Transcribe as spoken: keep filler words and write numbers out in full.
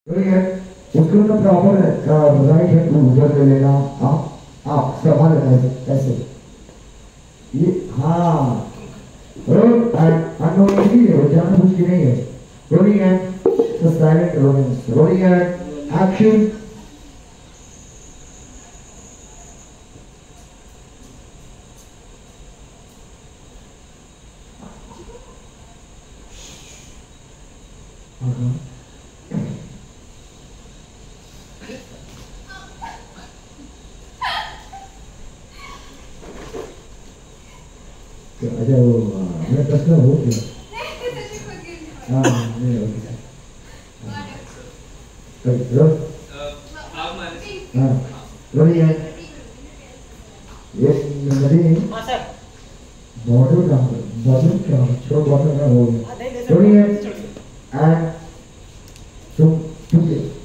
ठीक है, उसको तो प्रॉपर राइट हैंड को उधर ले लेना। आप आप संभाल लेना ऐसे ये। हाँ रोल अनोइंगली है, जानबूझ के नहीं है। Rolling and silent rolling, rolling and action. अच्छा वो मैं प्रश्न हो गया। हाँ नहीं हो गया। रोल हाँ रोलिंग है ये नदी बॉर्डर का बॉर्डर का छोड़ बॉर्डर का हो गया। रोलिंग है एंड तुम तुम